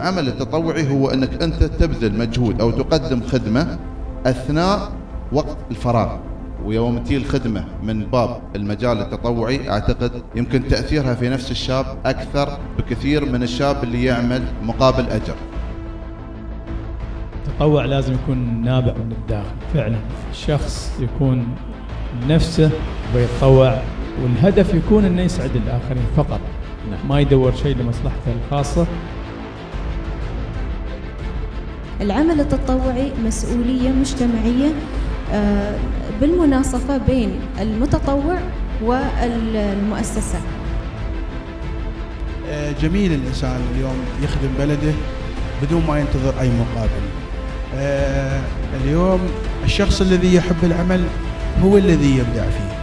العمل التطوعي هو أنك أنت تبذل مجهود أو تقدم خدمة أثناء وقت الفراغ، ويوم تجي الخدمة من باب المجال التطوعي أعتقد يمكن تأثيرها في نفس الشاب أكثر بكثير من الشاب اللي يعمل مقابل أجر. التطوع لازم يكون نابع من الداخل فعلا، الشخص يكون نفسه ويتطوع، والهدف يكون انه يسعد الاخرين فقط، ما يدور شيء لمصلحته الخاصه. العمل التطوعي مسؤوليه مجتمعيه بالمناصفه بين المتطوع والمؤسسه. جميل الانسان اليوم يخدم بلده بدون ما ينتظر اي مقابل. اليوم الشخص الذي يحب العمل هو الذي يبدع فيه.